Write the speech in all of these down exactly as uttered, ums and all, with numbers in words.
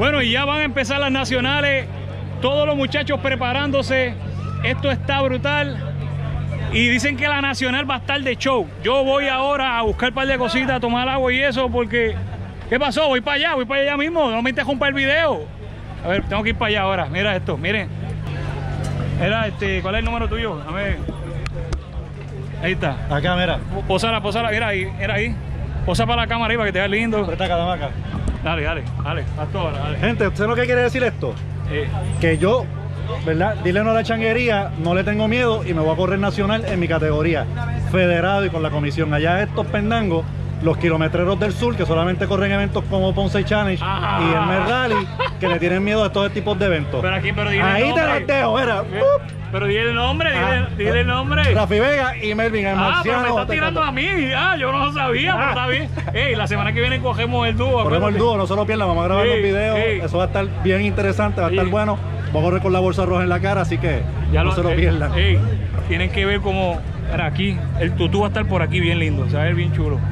Bueno, y ya van a empezar las nacionales. Todos los muchachos preparándose. Esto está brutal. Y dicen que la nacional va a estar de show. Yo voy ahora a buscar un par de cositas, a tomar agua y eso, porque... ¿Qué pasó? Voy para allá, voy para allá mismo. No me interrumpa el video. A ver, tengo que ir para allá ahora. Mira esto, miren. Era este, ¿cuál es el número tuyo? A ver. Ahí está. Acá, mira. Posala, posala, mira ahí, era ahí. Posa para la cámara ahí para que te vea lindo. Presta acá, dame acá. Dale, dale, dale. Hasta ahora, dale. Gente, ¿usted lo que quiere decir esto? Eh. Que yo, ¿verdad? Dile no a la changuería, no le tengo miedo y me voy a correr nacional en mi categoría. Federado y con la comisión. Allá estos pendangos, los kilometreros del sur, que solamente corren eventos como Ponce Challenge Ajá. y el Med Rally, que le tienen miedo a estos tipos de eventos. Pero aquí, pero dile ahí el te nombre. los dejo, mira. Pero dile el nombre, dile, Ah, dile el nombre. Rafi Vega y Melvin, el Ah, pero marciano. me está tirando a mí. Ah, yo no lo sabía, pero está bien. Ey, la semana que viene cogemos el dúo. Corremos el dúo, no se lo pierdan, vamos a grabar Ey, los videos. ey. Eso va a estar bien interesante, va a estar Ey. bueno. Vamos a correr con la bolsa roja en la cara, así que Ya no lo, se lo eh, pierdan. Ey, tienen que ver cómo era aquí. El tutú va a estar por aquí bien lindo, se va a ver bien chulo.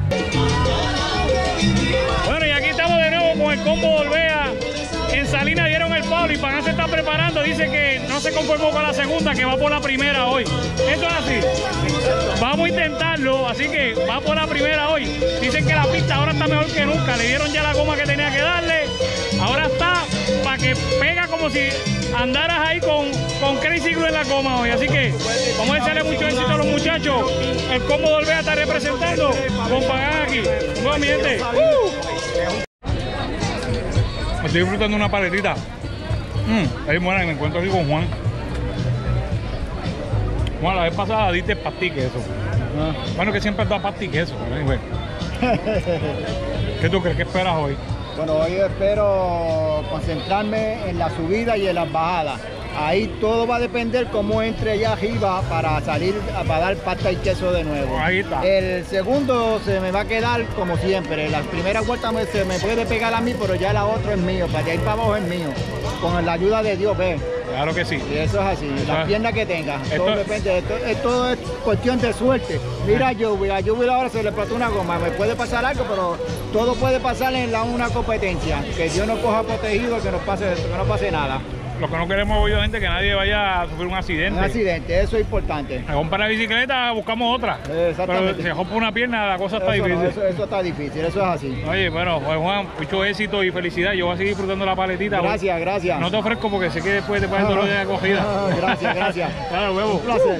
Bueno, y aquí estamos de nuevo con el combo Olvea. En Salinas dieron el palo y Pagán se está preparando. Dice que no se conformó con la segunda, que va por la primera hoy. Eso es así. Vamos a intentarlo, así que va por la primera hoy. Dicen que la pista ahora está mejor que nunca. Le dieron ya la goma que tenía que darle. Ahora está para que pega como si andaras ahí con, con Crazy Glue en la goma hoy. Así que vamos a desearle mucho éxito a los muchachos. El combo de Olvea está representando con Pagán aquí. Bueno, mi gente. ¡Uh! Estoy disfrutando una paletita. Mm, ahí buena, y me encuentro aquí con Juan. Juan, la vez pasada diste pastique eso. Ah. Bueno, que siempre da pastique eso. Anyway. ¿Qué tú crees? ¿Qué esperas hoy? Bueno, hoy espero concentrarme en la subida y en las bajadas. Ahí todo va a depender cómo entre allá arriba para salir, para dar pasta y queso de nuevo. Ahí está. El segundo se me va a quedar como siempre. La primera vuelta me, se me puede pegar a mí, pero ya la otra es mío. Para de ahí para abajo es mío. Con la ayuda de Dios, ve. Claro que sí. Y eso es así. Eso Las es. piernas que tenga. Esto- Todo depende. Esto, esto es cuestión de suerte. Mira a Joey. A Joey ahora se le explotó una goma. Me puede pasar algo, pero todo puede pasar en la, una competencia. Que Dios nos coja protegido, que nos pase, que no pase nada. Lo que no queremos, obviamente, que nadie vaya a sufrir un accidente. Un accidente, eso es importante. Se rompe la bicicleta, buscamos otra. Exactamente. Pero si se rompe una pierna, la cosa está Eso, no, difícil. eso, eso está difícil, eso es así. Oye, bueno, pues Juan, mucho éxito y felicidad. Yo voy a seguir disfrutando la paletita. Gracias, gracias. No te ofrezco porque sé que después te pones el dolor de la cogida. Ah, gracias, gracias. Claro, huevo. Un placer.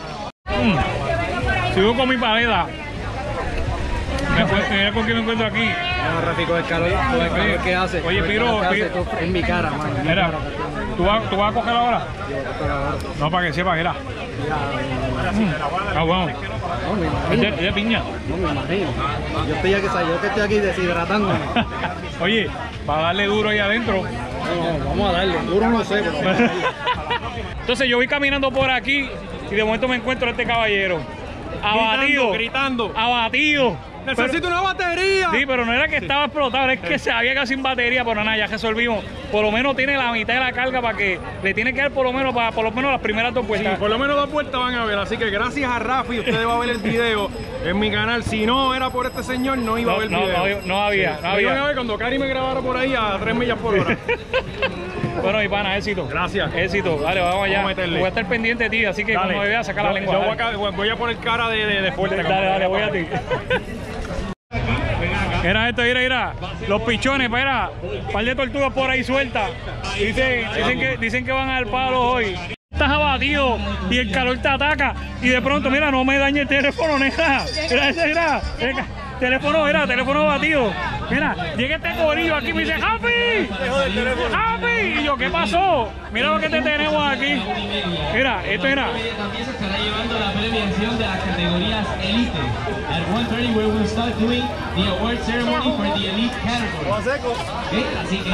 Mm. Sigo con mi paleta. Me encuentro- Mira con quién me encuentro aquí. No, Rafi, con el calor, con el calor que hace. Oye, con el Piro, calor que Piro. hace, tú- en mi cara, man. en mi Mira, cara. ¿tú vas, ¿tú vas a coger ahora? Yo cojo ahora. No, para que sepas, mira. Mm. Ah, bueno. No, me Es imagino. de, es de piña. No, me imagino. Yo estoy aquí, yo que estoy aquí deshidratándome. Oye, para darle duro ahí adentro. No, no, vamos a darle. Duro no sé, pero vamos a darle. Entonces yo voy caminando por aquí y de momento me encuentro a este caballero. Abatido. Gritando. Abatido. ¡Necesito una batería! Sí, pero no era que estaba explotado, es que se había quedado sin batería, pero nada, ya resolvimos. Por lo menos tiene la mitad de la carga para que le tiene que dar por lo menos para por lo menos las primeras dos Sí, vueltas. por lo menos dos vueltas van a ver, así que gracias a Rafi, ustedes van a ver el video en mi canal. Si no era por este señor, no iba a No, ver el no, video. no, no había, no Lo iban a había. ver cuando Cari me grabara por ahí a tres millas por hora. Bueno, mi pana, éxito. Gracias. Éxito, dale, vamos allá. Vamos a meterle. Voy a estar pendiente de ti, así que cuando me veas, saca la Yo- lengua. Yo voy dale. a, ca- voy a poner cara de, de, de fuerte. Dale, cuando dale, venga voy para a ti. acá. Mira esto, mira, mira. Los pichones, espera. Un par de tortugas por ahí sueltas. Dicen, dicen, que, dicen que van al palo hoy. Estás abatido y el calor te ataca. Y de pronto, mira, no me dañe el teléfono, nena. Mira ese, mira. Mira, teléfono, mira, teléfono abatido. Mira, llega este corillo aquí y me dice, ¡Happy! ¡Happy! Y yo, ¿qué pasó? Mira lo que te tenemos aquí. Mira, esto era. También se estará llevando la premiación de las categorías Elite. At one thirty we will start doing the award ceremony for the Elite category. ¿Sí? Así que,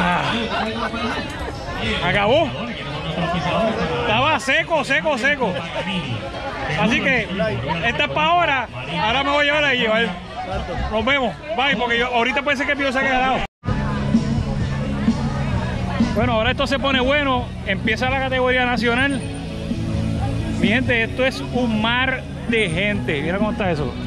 Acabó. Estaba seco, seco, seco. Así que esta es para ahora. Ahora me voy a llevar a llevar. Nos vemos. Bye, porque yo, ahorita puede ser que el mío se haya quedado. Bueno, ahora esto se pone bueno. Empieza la categoría nacional. Mi gente, esto es un mar de gente. Mira cómo está eso.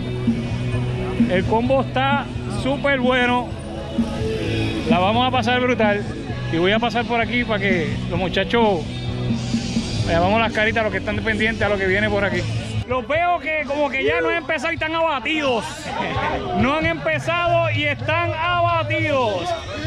El combo está súper bueno. La vamos a pasar brutal. y voy a pasar por aquí para que los muchachos le llamamos las caritas a los que están pendientes a lo que viene por aquí. Los veo que como que ya no han empezado y están abatidos. No han empezado y están abatidos.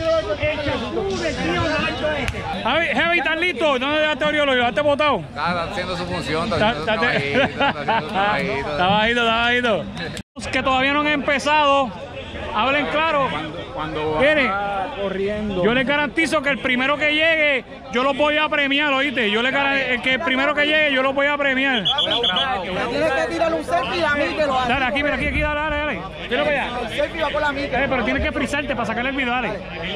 Javi, Javi, ¿estás listo? ¿Dónde dejaste Oriolo? ¿Lo has botado? Está haciendo su función, está haciendo su trabajito, está haciendo su trabajito. Está bajito, está bajito. Que todavía no han empezado. Hablen claro. Cuando Miren, va corriendo. yo les garantizo que el primero que llegue, yo los voy a premiar, ¿oíste? Yo les garantizo, el que el primero que llegue, yo los voy a premiar. Tienes que tirar un selfie a mí que lo haga. Dale, aquí, mira, aquí, aquí, dale, dale, dale. Tira para allá. El selfie va con la mica. Eh, pero tienes que frizarte para sacarle el video, dale.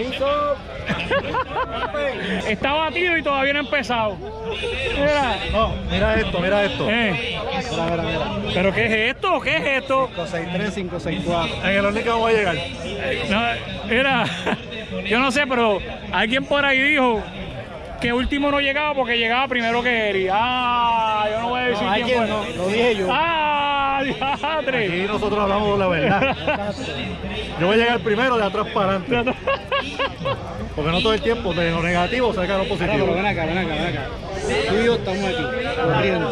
Está batido y todavía no ha empezado. Mira. No, mira esto, mira esto. Eh. Mira, mira, mira. ¿Pero qué es esto? ¿Qué es esto? cinco seis tres, cinco seis cuatro. En el horno que vamos a llegar. No, mira, yo no sé, pero alguien por ahí dijo que último no llegaba porque llegaba primero que Eri. Ah, yo no voy a decir No, quién alguien fue. no, lo dije yo. Ah, diadre. Aquí nosotros hablamos la verdad. Yo voy a llegar primero de atrás para adelante. Porque no todo el tiempo de lo negativo saca lo positivo. Ven acá, ven acá, ven acá. Tú y yo estamos aquí, corriendo.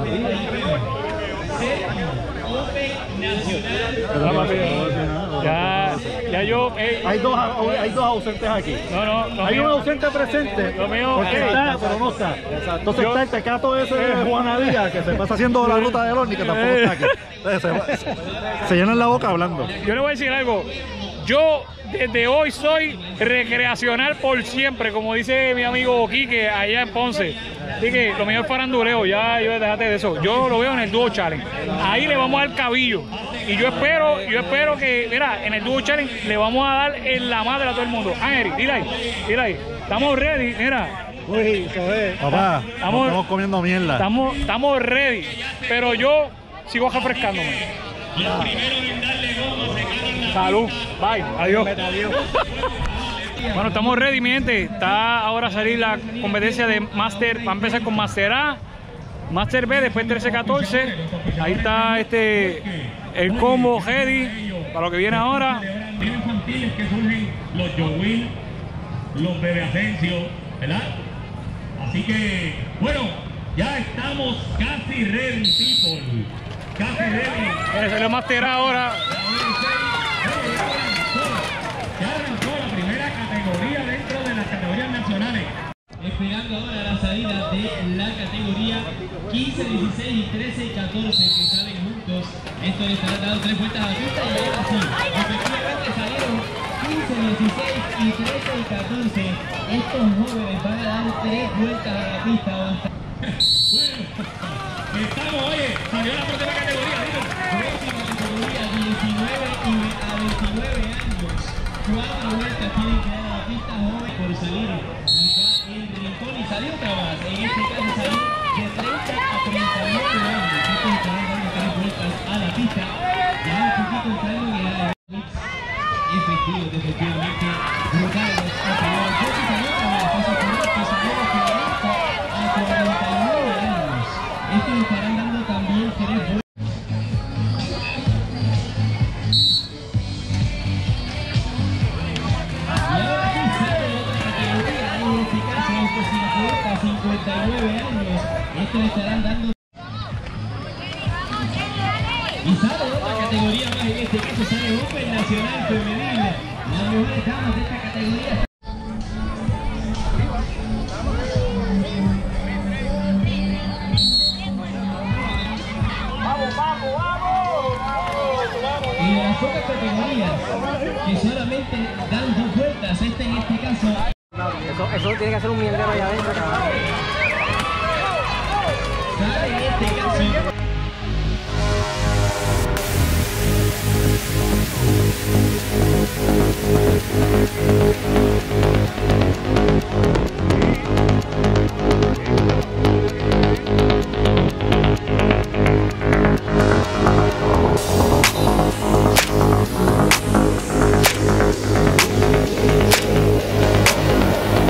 Ya, ya yo. eh, Hay dos, hay dos ausentes aquí. no, no, no. Hay un mío- ausente presente. Lo mío- porque eh, está, pero no está. Entonces Yo- está el tecato ese de Juanadía que se pasa haciendo la ruta del horno que tampoco está aquí. Entonces, se, se llenan la boca hablando. Yo le voy a decir algo. Yo desde hoy soy recreacional por siempre, como dice mi amigo Quique allá en Ponce. Así que lo mío es faranduleo, ya yo déjate de eso. Yo lo veo en el Dúo Challenge. Ahí le vamos a dar cabillo. Y yo espero, yo espero que, mira, en el Dúo Challenge le vamos a dar en la madre a todo el mundo. Ah, Eric, dile ahí, dile ahí. Estamos ready, mira. Uy, eso es. Papá, Estamos- estamos comiendo mierda. Estamos, estamos ready. Pero yo sigo refrescándome. Salud. Bye. Adiós. Bueno, estamos ready, mi gente. Está ahora a salir la competencia de Master. Va a empezar con Master A, Master B, después trece catorce. Ahí está este el combo ready para lo que viene ahora. infantiles que surgen los Jowil, los Bebe Asensio, ¿verdad? Así que, bueno, ya estamos casi ready, people. Casi ready. Eh, salió Master A ahora. Ya arrancó la primera categoría dentro de las categorías nacionales. Esperando ahora la salida de la categoría quince, dieciséis y trece y catorce que salen juntos. Esto le estará dando tres vueltas a la pista y ahora sí, efectivamente salieron quince, dieciséis y trece y catorce. Estos jóvenes van a dar tres vueltas a la pista. Bueno, estamos, oye, salió la próxima categoría, digo. Próxima categoría, diecinueve y a veintinueve años. Cuatro vueltas tienen que dar a la pista joven por salir acá en el rincón y salió otra más. En este caso salió de treinta a treinta y nueve años. Estos estarán dando tres vueltas a la pista. Ya un poquito entrando en el efectivos, efectivamente brutales. Yo sí salió otra vez, eso es correcto, salió de cuarenta a cuarenta y nueve años. Estos estarán dando también tres vueltas. cincuenta y nueve años, estos estarán dando y sale otra categoría más, en este caso sale Open Nacional Femenil, las mejores damas de esta categoría. Y de las pocas categorías que solamente dan dos vueltas, esta en este caso. Eso, eso tiene que hacer un mierdero allá adentro, cabrón. Sale en este caso.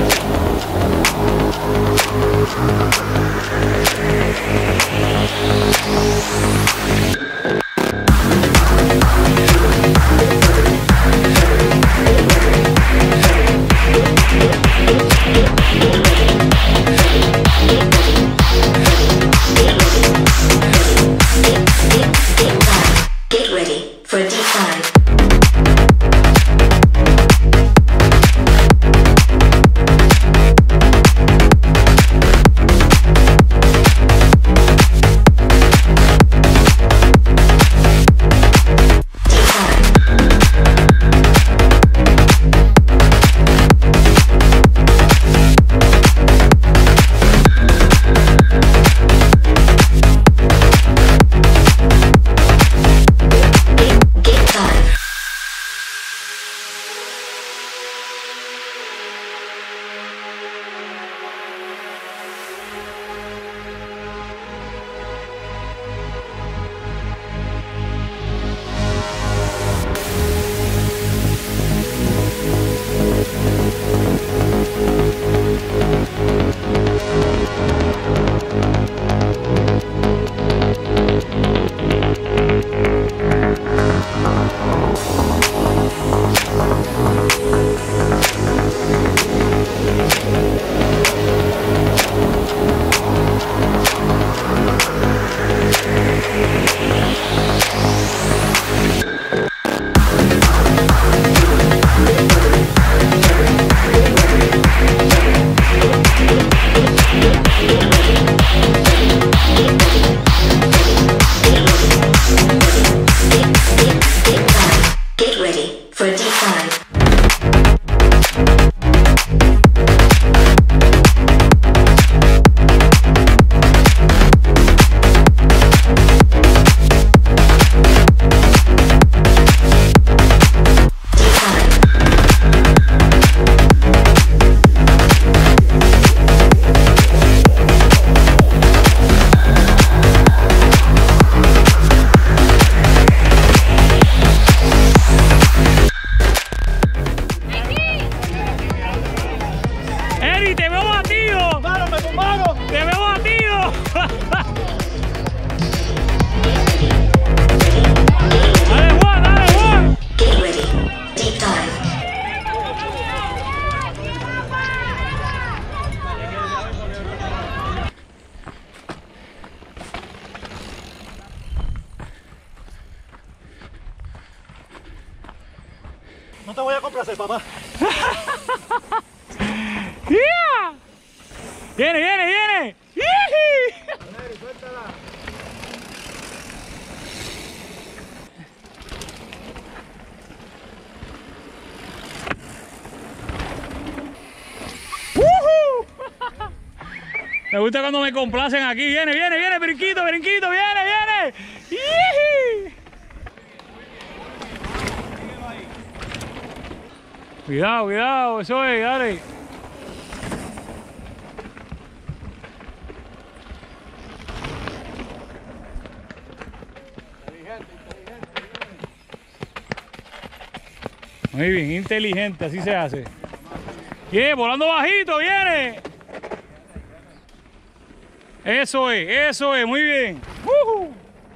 We'll be right back. for a deep dive. No te voy a complacer, papá. ¡Yeah! ¡Viene, viene, viene! ¡Yee! Me gusta cuando me complacen aquí. Viene, viene, viene, brinquito, brinquito, viene, viene. ¡Yee! Cuidado, cuidado, eso es, dale. Muy bien, inteligente, así se hace. Viene, volando bajito, viene. Eso es, eso es, muy bien. Uh-huh.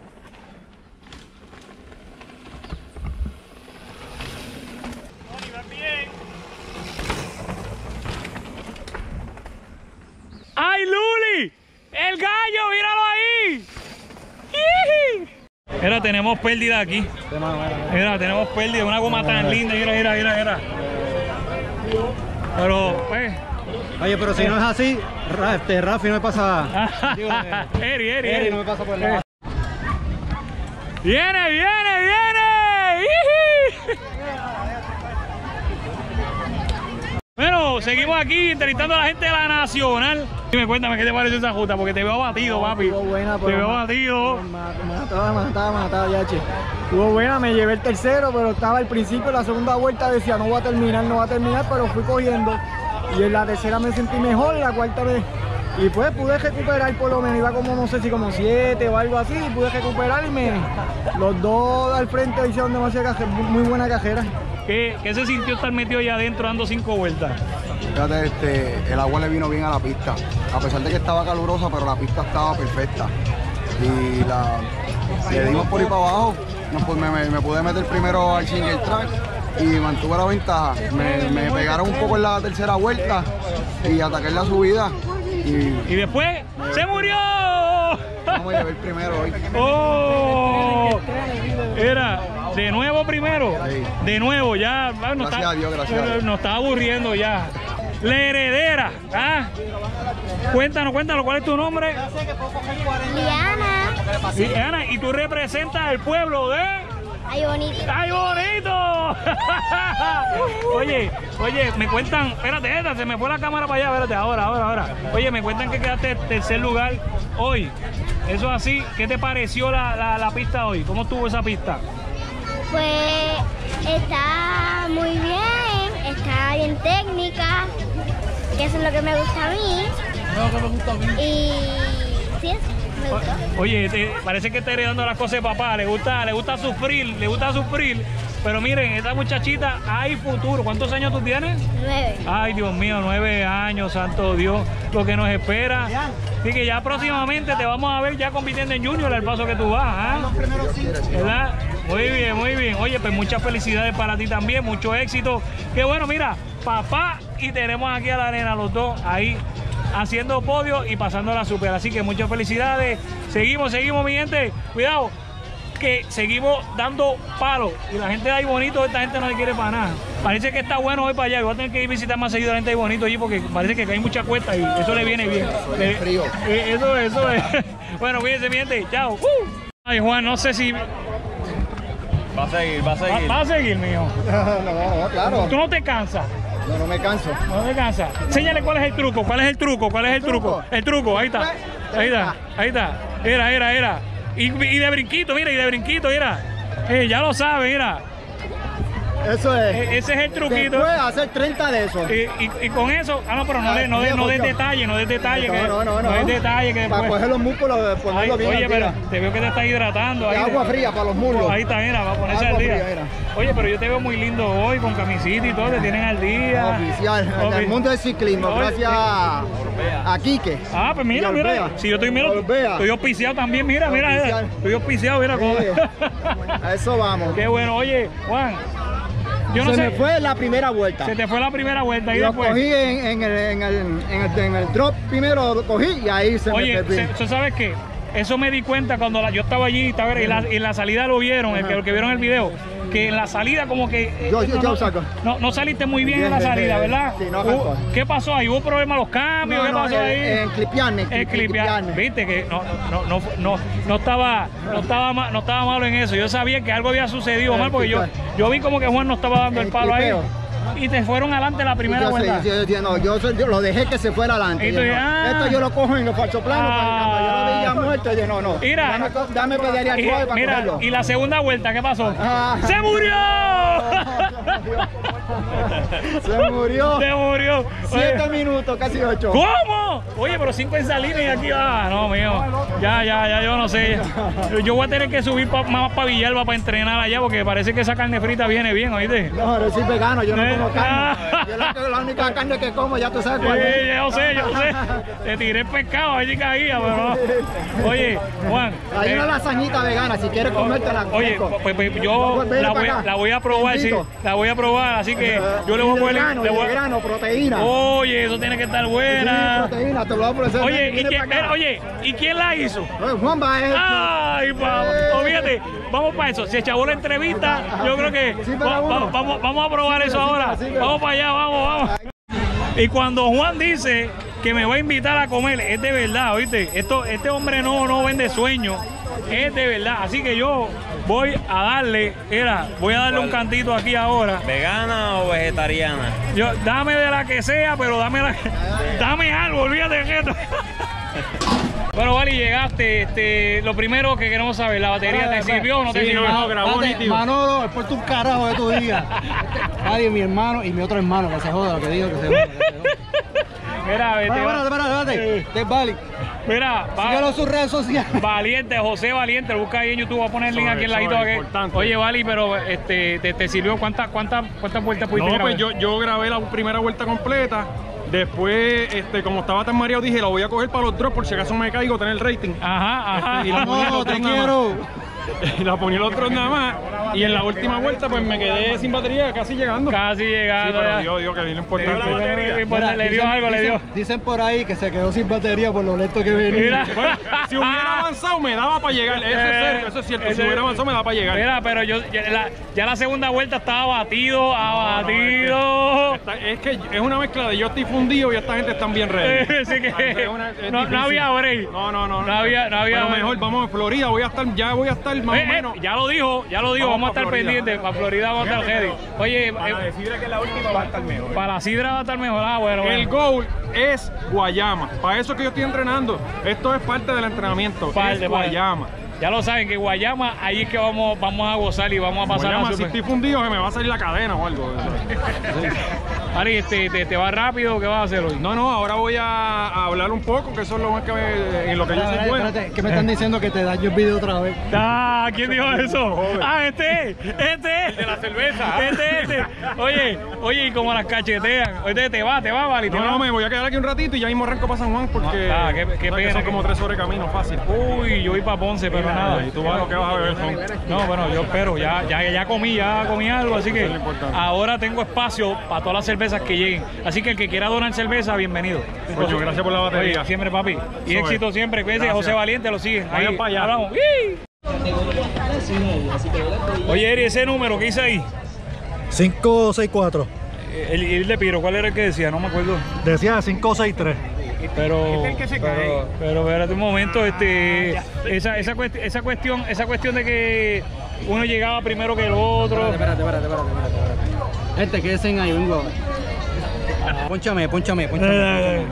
¡Ay, Luli! ¡El gallo! ¡Míralo ahí! Mira, tenemos pérdida aquí. Mira, tenemos pérdida. Una goma tan linda. Mira, mira, mira, mira. Pero, pues... Oye, pero si no es así, este, Rafi no me pasa... Digo, eh, Eri, Eri, Eri no me pasa por el lado. ¡Viene, viene, viene! Bueno, seguimos aquí entrevistando a la gente de la Nacional. Dime, cuéntame, ¿qué te pareció esa justa? Porque te veo batido, no, papi. Estuvo buena, te veo batido. Mataba, mataba, mataba, yache. Estuvo buena, me llevé el tercero, pero estaba al principio, la segunda vuelta decía, no va a terminar, no va a terminar, pero fui cogiendo. Y en la tercera me sentí mejor, la cuarta vez. Y pues pude recuperar por lo menos, iba como no sé si como siete o algo así, y pude recuperar y me... Los dos al frente hicieron demasiada cajera, muy buena cajera. ¿Qué, ¿Qué se sintió estar metido allá adentro dando cinco vueltas? Fíjate, este, el agua le vino bien a la pista, a pesar de que estaba calurosa, pero la pista estaba perfecta. Y la, le dimos por ahí para abajo, no, me, me, me pude meter primero al single track y mantuve la ventaja. Me, me pegaron un poco en la tercera vuelta y ataqué en la subida. Y, y después me, ¡se murió! Vamos a llevar el primero hoy. ¡Oh! Era, De nuevo primero. Sí. De nuevo, ya. Nos Gracias está, a Dios, gracias a Dios. Nos está aburriendo ya. La heredera. ¿Ah? Cuéntanos, cuéntanos, ¿cuál es tu nombre? Liana. Liana, y tú representas al pueblo de... Ay, bonito. ¡Ay, bonito! Oye, oye, me cuentan, espérate, esta, se me fue la cámara para allá, espérate, ahora, ahora, ahora. Oye, me cuentan que quedaste tercer lugar hoy. Eso es así, ¿qué te pareció la, la, la pista hoy? ¿Cómo estuvo esa pista? Pues está muy bien, está bien técnica, que eso es lo que me gusta a mí. No, que me gusta a mí. Y sí, eso me gustó. Oye, te, parece que está heredando las cosas de papá, le gusta, le gusta sufrir, le gusta sufrir. Pero miren, esta muchachita hay futuro. ¿Cuántos años tú tienes? Nueve. Ay, Dios mío, nueve años, santo Dios, lo que nos espera. Así que ya próximamente te vamos a ver ya compitiendo en Junior al paso que tú vas, ¿ah? ¿Verdad? Muy bien, muy bien. Oye, pues muchas felicidades para ti también, mucho éxito. Qué bueno, mira, papá y tenemos aquí a la nena, los dos ahí haciendo podio y pasando la super. Así que muchas felicidades. Seguimos, seguimos, mi gente. Cuidado, que seguimos dando palos y la gente de Ahí Bonito, esta gente no le quiere para nada. Parece que está bueno hoy para allá. Voy a tener que ir a visitar más seguido a la gente de Ahí Bonito allí porque parece que hay mucha cuesta y eso le viene bien. Le, frío. Eh, eso es, eso es. Bueno, cuídense, mi gente. Chao. Uh. Ay, Juan, no sé si... Va a seguir, va a seguir. Va, va a seguir, mijo. No, no, claro. ¿Tú no te cansas? No, no me canso. No te cansas. Enséñale cuál es el truco, cuál es el truco, cuál es el truco. El truco, ahí está. Ahí está, ahí está. Era, era, era. Y, y de brinquito, mira, y de brinquito, mira. Eh, ya lo sabe, mira. Eso es. E ese es el truquito. Puede hacer treinta de esos. Y, y, y con eso, ah, no, pero no, de, no, de, no des detalle, no des detalle. No, que, no, no, no. No des detalle que Para después... coger los músculos, ponerlo Ay, bien. oye, al pero día. te veo que te estás hidratando. Y Ahí agua te- fría para los muslos. Ahí está, mira, va a ponerse Agua al día. fría, mira. Oye, pero yo te veo muy lindo hoy, con camisita y todo, te tienen al día. Oficial, en Ofi- el mundo del ciclismo, Oye, gracias a, a Quique. Ah, pues mira, Y mira. Orbea. Si yo estoy, mira, Orbea. estoy auspiciado también, mira, mira. Oficial. Estoy auspiciado, mira. cómo- Sí. A eso vamos. Qué bueno. Oye, Juan, yo no Se sé. me fue la primera vuelta. Se te fue la primera vuelta y Lo después. cogí en, en el, en, el, en, el, en el drop primero, lo cogí y ahí se Oye, me perdí. se- ¿se ¿sabes qué? Eso me di cuenta cuando la- yo estaba allí estaba, y, la, y en la salida lo vieron, el que, el que vieron el video, que en la salida como que... eh, Yo- yo- no, yo no, saco. no, no saliste muy bien, Bien, en la bien, salida, bien. ¿verdad? Sí, no Hubo- arrancó. ¿Qué pasó ahí? ¿Hubo problemas los cambios? No, ¿Qué no, pasó en- ahí? en clipearme, El clip- clipear. clipearme. Viste que no, no, no, no, no estaba, no, estaba ma- no estaba malo en eso. Yo sabía que algo había sucedido El mal porque yo, clipear. yo vi como que Juan no estaba dando el, El palo ahí. clipeo. Y te fueron adelante la primera yo, sé, vuelta. yo, yo, no, yo, soy- yo lo dejé que se fuera adelante. Y tú Yo, dices, no, ah. Esto yo lo cojo en el falso plano, Ah. pero cuando yo lo veía muerto, yo no, no. Mira. dame, co- dame pedalear Y- suave para mira, cogerlo. y la segunda vuelta, ¿qué pasó? Ah. ¡Se murió! Se murió. Se murió. Siete Oye, minutos, casi ocho. ¿cómo? Oye, pero cinco en Salinas y aquí va. No, mío. Ya, ya, ya, yo no sé. Yo voy a tener que subir pa- más para Villalba para entrenar allá porque parece que esa carne frita viene bien, ¿oíste? No, yo soy vegano, yo no Eh, como carne. ah. Yo la, la única carne que como, ya tú sabes Sí, cuál es. yo sé, yo sé. Te tiré el pescado allí caía, pero no. Oye, Juan. Hay eh, una lasañita vegana, si quieres comértela. Oye, fresco. pues, pues, yo Ven la para voy, a- acá. la voy a probar, Te sí. invito. La voy a probar, así que Eh, yo le y voy a de poner. grano, le y de voy a- grano, proteína. Oye, eso tiene que estar buena. Sí, proteína, te lo voy a ofrecer. Oye, Ven, ¿y viene quién, para acá. oye, ¿y quién la hizo? Oye, Juan va a este. Ay, papá. Eh. Oh, fíjate, vamos para eso. Si echamos la entrevista, yo creo que Sí, para va- va- uno. vamos, vamos a probar Sí, eso sí, ahora. sí, sí. Vamos para allá, vamos, vamos. Y cuando Juan dice que me va a invitar a comer, es de verdad, ¿oíste? Esto, este hombre no, no vende sueños, es de verdad. Así que yo voy a darle, era, voy a darle un cantito aquí ahora. ¿Vegana o vegetariana? Yo, dame de la que sea, pero dame la, dame algo, olvídate de esto. Bueno, Vali, llegaste. Este, lo primero que queremos saber, ¿la batería te sirvió o no te Sí, sirvió? no, no, grabó Espérate, nítido. Manolo, es por tu carajo que tú digas. Nadie, mi hermano y mi otro hermano, que se joda lo que digo, que se joda. Que se joda. Mira, vete, Espérate, va- espérate, espérate, espérate. De Bali. mira, va- Síguelo en sus redes sociales. Valiente, José Valiente, lo busca ahí en YouTube, voy a poner el link Eso aquí es, al ladito. eso es que- importante. Oye, Vali, pero este, te, te sirvió cuántas cuántas cuántas vueltas pudiste No, grabar? pues yo, yo grabé la primera vuelta completa. Después, este, como estaba tan mareado, dije, la voy a coger para los drops por si acaso me caigo, tener el rating. Ajá, ajá. Y la No, ponía te dos nada más. quiero. la ponía el otro nada más. Y en la última vuelta, pues me quedé sin batería, casi llegando. Casi llegando. Sí, pero ya. Dios, Dios, que bien importante. Mira, le dio dicen- algo, le dicen- dio. Dicen por ahí que se quedó sin batería por lo lento que venía. Mira. Bueno, si hubiera avanzado, me daba para llegar. Eso es serio, eso es cierto. Si hubiera avanzado, me daba para llegar. Mira, pero yo ya la, ya la segunda vuelta estaba batido, abatido. Está- es que es una mezcla de yo estoy fundido y esta gente están bien ready. Así que Es una- es no, difícil. no había break. No, no, no. No había- no había Pero break. mejor, vamos a Florida, voy a estar, ya voy a estar más Eh, o eh, menos. ya lo dijo, ya lo dijo, vamos, Vamos a estar pa' Florida. pendientes. Para Florida vamos a estar ready. Oye, Para eh, la de Sidra, que es la última, va a estar mejor. para la sidra va a estar mejor. Ah, bueno, El bueno. goal es Guayama. Para eso que yo estoy entrenando. Esto es parte del entrenamiento. Parte, es parte. Guayama. Ya lo saben que Guayama, ahí es que vamos, vamos a gozar y vamos a pasar Guayama, a si estoy fundido, se me va a salir la cadena o algo. Ari, este, te, te va rápido, ¿qué vas a hacer hoy? No, no, ahora voy a, a hablar un poco, que eso es lo más que me, en lo que yo soy Espérate, bueno. espérate, que me están diciendo que te daño el video otra vez. Ah, ¿quién dijo eso? Ah, este, este. El de la cerveza. Este, este. Oye, oye, y como las cachetean. Oye, te va, te va, Vali, te No, va. no, me voy a quedar aquí un ratito y ya mismo arranco para San Juan porque Ah, qué- qué o sea, que pena son que- como tres horas de camino, fácil. Uy, yo voy para Ponce, pero nada. Y tú vas, lo que vas a beber son. No, bueno, yo espero, ya, ya, ya comí, ya comí algo, así que Eso es lo importante. ahora tengo espacio para todas las cervezas que lleguen. Así que el que quiera donar cerveza, bienvenido. Coño, gracias por la batería. Oye, siempre, papi. Y Eso éxito es. siempre. Cuídense, Gracias. José Valiente, lo siguen. Vayan Ahí, para allá. hablamos. ¡Ii! Oye, Eri, ese número, ¿qué dice ahí? cinco seis cuatro. El, el de Piro, ¿cuál era el que decía? No me acuerdo. Decía cinco seis tres. Pero, pero, pero espérate un momento, este, esa, esa, cuest- esa cuestión, esa cuestión de que uno llegaba primero que el otro. Espérate, espérate, espérate, espérate, espérate. Gente, quédense ahí, vengo. Pónchame, pónchame, pónchame. Eh.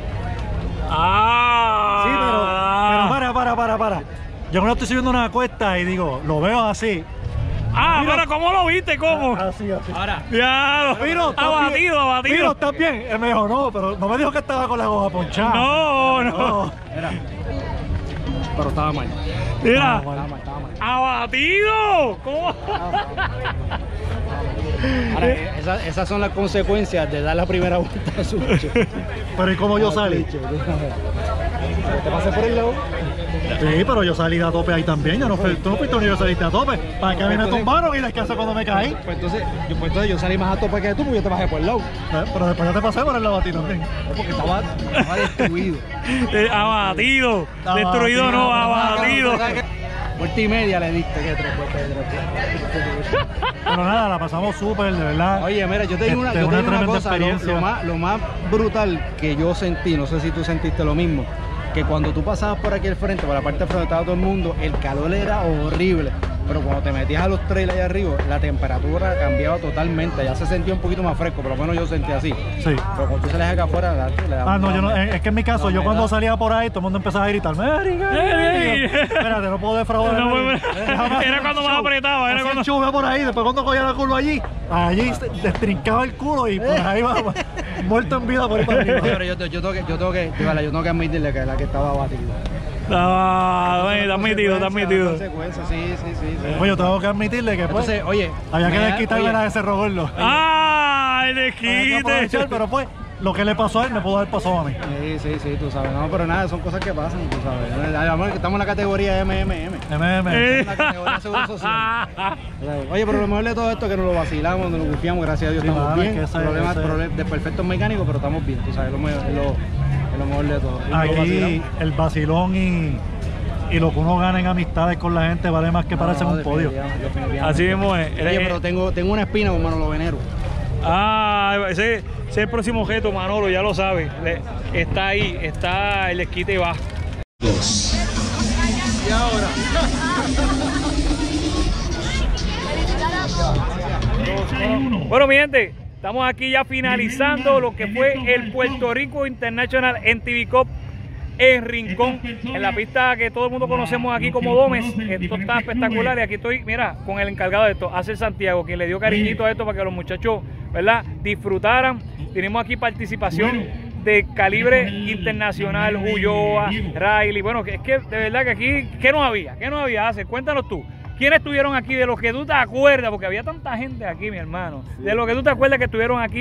Ah, Sí, pero, pero para, para, para, para. Yo cuando estoy subiendo una cuesta y digo, lo veo así. Ah, pero ¿cómo lo viste? ¿Cómo? Así, así. Ahora, Ya, Piro, ¿estás abatido, bien? abatido. Piro, ¿estás bien? Él me dijo, no, pero no me dijo que estaba con la goja ponchada. No, no. No. pero estaba mal. Mira, Estaba mal, estaba mal. abatido. ¿Cómo? Ahora, esa- esas son las consecuencias de dar la primera vuelta a su bicho. Pero ¿y cómo yo salí? ¿Te pasé por el lado? Sí, pero yo salí de a tope ahí también. Yo no fui, tú no fuiste ni yo saliste a tope. Para que a mí me tumbaron y les casé cuando me caí. Pues entonces, yo, pues entonces yo salí más a tope que tú porque yo te bajé por el lado. Eh, Pero después ya te pasé por el lado a ti también. Porque estaba, estaba destruido. Eh, abatido. Destruido no, abatido. Vuelta y media le diste, que tres vueltas de tres. Pero nada, la pasamos súper, de verdad. Oye, mira, yo te digo una, Este, yo te una digo una tremenda cosa, lo, experiencia. lo más, lo más brutal que yo sentí, no sé si tú sentiste lo mismo, que cuando tú pasabas por aquí al frente, por la parte de frente estaba todo el mundo, el calor era horrible, pero cuando te metías a los trails allá arriba, la temperatura cambiaba totalmente, ya se sentía un poquito más fresco, por lo menos yo sentí así. Sí. Pero cuando tú salías acá afuera, la- le daba- Ah, no, yo no, es es que en mi caso, No, yo me cuando da- salía por ahí, todo el mundo empezaba a gritar, Mary, Mary, Ey. espérate, no puedo defraudar. No, a nadie. pues, Déjame hacer era el cuando más show. apretaba, era Hacía cuando- el show por ahí, después cuando cogía la curva allí, allí se destrincaba el culo y por ahí va, muerto en vida por ahí para Oye, arriba. pero yo, yo, tengo que, yo, tengo que, yo tengo que admitirle que la que estaba abatida. Ah, bueno, está admitido, está admitido. Consecuencias, sí, sí, sí. sí. Pues yo tengo que admitirle que pues, Entonces, oye, había que me da- desquitarme oye, la de Cerro Gordo. ¡Ah! El Había que desquite. aprovechar, pero pues, lo que le pasó a él me pudo haber pasado a mí. Sí, sí, sí, tú sabes. No, pero nada, son cosas que pasan, tú sabes. Además, estamos en la categoría M M M. M M. Eh. La categoría de seguro social. Oye, pero lo mejor de todo esto es que nos lo vacilamos, nos lo bufiamos, gracias a Dios Sí, estamos mano, bien. es que ese- Problemas ese- problemas de perfectos mecánicos, pero estamos bien, tú sabes, lo, mejor- lo, es lo mejor de todo. Y nos lo Aquí vacilamos. el vacilón y, y lo que uno gana en amistades con la gente vale más que pararse en No, un podio. definitivamente, definitivamente. Así mismo es. Oye, pero tengo, tengo una espina con Manolo Venero. Ah, ese, ese es el próximo objeto, Manolo, ya lo sabe. Le- está ahí, está el esquite va. Y ahora. Bueno, mi gente, estamos aquí ya finalizando lo que fue el Puerto Rico International M T V Cup en Rincón, en la pista que todo el mundo conocemos aquí como Gómez. Esto está espectacular y aquí estoy, mira, con el encargado de esto, Acer Santiago, quien le dio cariñito a esto para que los muchachos, ¿verdad?, disfrutaran. Tenemos aquí participación de calibre internacional, Ulloa, Riley. Bueno, que es que de verdad que aquí, ¿qué no había? ¿Qué no había, Acer? Cuéntanos tú. ¿Quiénes estuvieron aquí? De los que tú te acuerdas, porque había tanta gente aquí, mi hermano. De los que tú te acuerdas que estuvieron aquí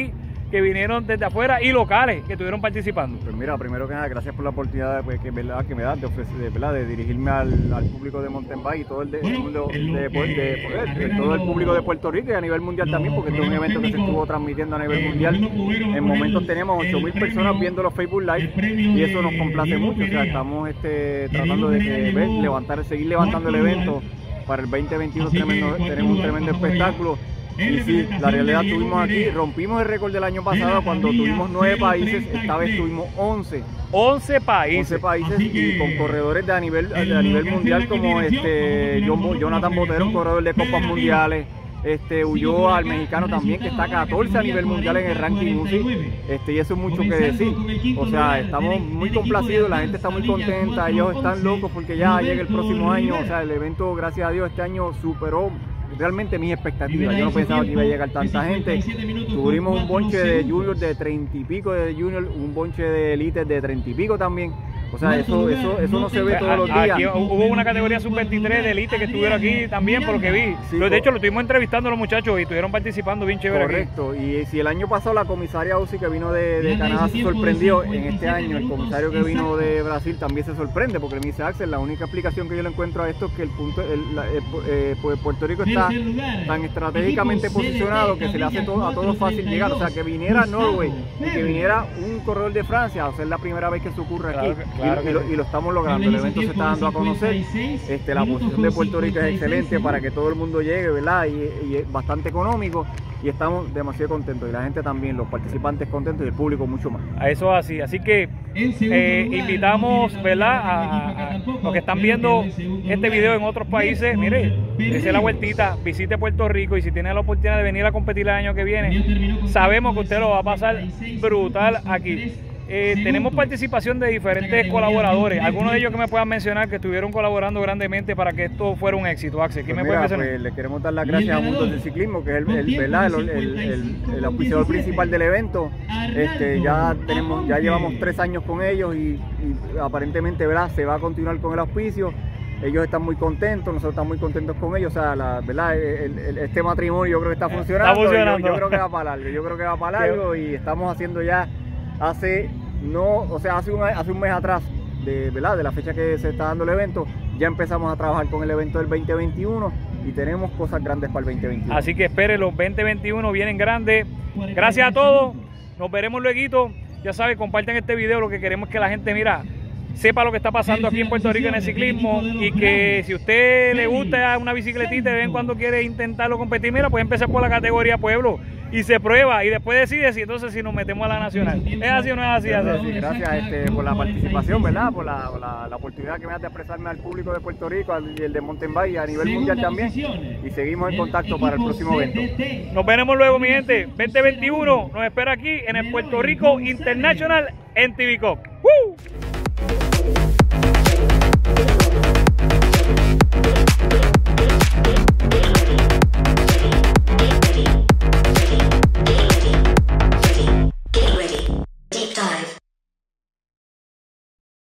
que vinieron desde afuera y locales que estuvieron participando. Pues mira, primero que nada, gracias por la oportunidad pues, que, ¿verdad? que me das de, ofrecer, de, ¿verdad? de dirigirme al, al público de mountain bike y todo el, de, el mundo de, de, de, de, de, todo el público de Puerto Rico y a nivel mundial también, porque este es un evento que se estuvo transmitiendo a nivel mundial. En momentos tenemos ocho mil personas viendo los Facebook Live y eso nos complace mucho. O sea, estamos este, tratando de que, ¿ves? levantar, seguir levantando el evento. Para el veinte veintiuno tremendo, tenemos un tremendo espectáculo. Y sí, la realidad tuvimos aquí, rompimos el récord del año pasado cuando tuvimos nueve países, esta vez tuvimos once. once países. once países y con corredores de a nivel, de a nivel mundial como este Jonathan Botero, un corredor de copas mundiales. Este, Ulloa, al mexicano también, que está catorce a nivel mundial en el ranking U C I, este, y eso es mucho que decir. O sea, estamos muy complacidos, la gente está muy contenta, ellos están locos porque ya llega el próximo año. O sea, el evento, gracias a Dios, este año superó realmente mis expectativas. Yo no pensaba que iba a llegar tanta gente. Tuvimos un bonche de juniors de treinta y pico de juniors, un bonche de elites de treinta y pico también. O sea, eso, eso, eso no se ve todos los días. Aquí hubo una categoría sub veintitrés de elite que estuvieron aquí también, por lo que vi. Sí, de hecho, lo estuvimos entrevistando a los muchachos y estuvieron participando bien chévere. Correcto. Aquí. Y si el año pasado la comisaria U C I que vino de, de Canadá se sorprendió, en este año el comisario que vino de Brasil también se sorprende, porque me dice, Axel, la única explicación que yo le encuentro a esto es que el punto, el, la, eh, pues Puerto Rico está tan estratégicamente posicionado que se le hace todo, a todos fácil llegar. O sea, que viniera Norway y que viniera un corredor de Francia, o sea, es la primera vez que eso ocurre aquí. Claro, claro, y, y, lo, y lo estamos logrando, el evento se está dando a conocer, este, la posición de Puerto Rico es excelente para que todo el mundo llegue, ¿verdad? Y, y es bastante económico y estamos demasiado contentos y la gente también, los participantes contentos y el público mucho más. A eso así, así que eh, invitamos, ¿verdad? A, a, a los que están viendo este video en otros países, mire, dése la vueltita, visite Puerto Rico y si tiene la oportunidad de venir a competir el año que viene, sabemos que usted lo va a pasar brutal aquí. Eh, tenemos participación de diferentes colaboradores, algunos de ellos que me puedan mencionar que estuvieron colaborando grandemente para que esto fuera un éxito. Axel, ¿qué pues me mira, puede mencionar? Pues, le queremos dar las gracias a Mundos del Ciclismo, que es el, el, ¿verdad? el, el, el, el auspiciador principal del evento. Este, ya tenemos, ya llevamos tres años con ellos y, y aparentemente, ¿verdad? Se va a continuar con el auspicio. Ellos están muy contentos, nosotros estamos muy contentos con ellos, o sea, la, ¿verdad? El, el, este matrimonio yo creo que está funcionando, está funcionando. Yo, yo creo que va para largo, yo creo que va para largo y estamos haciendo ya hace, no, o sea, hace un, hace un mes atrás, de, ¿verdad? De la fecha que se está dando el evento, ya empezamos a trabajar con el evento del veinte veintiuno y tenemos cosas grandes para el veinte veintiuno. Así que espere, los veinte veintiuno vienen grandes. Gracias a todos, nos veremos luego. Ya saben, compartan este video, lo que queremos es que la gente, mira, sepa lo que está pasando aquí en Puerto Rico en el ciclismo y que si a usted le gusta una bicicletita y de vez en cuando quiere intentarlo competir, mira, puede empezar por la categoría pueblo y se prueba y después decide si entonces si nos metemos a la nacional. ¿Es así o no es así? Sí, sí, gracias este, por la participación, ¿verdad? Por la, la, la oportunidad que me das de expresarme al público de Puerto Rico y el de mountain bike a nivel mundial también. Y seguimos en contacto para el próximo evento. Nos veremos luego, mi gente. veinte veintiuno nos espera aquí en el Puerto Rico International en T V Cup. ¡Woo!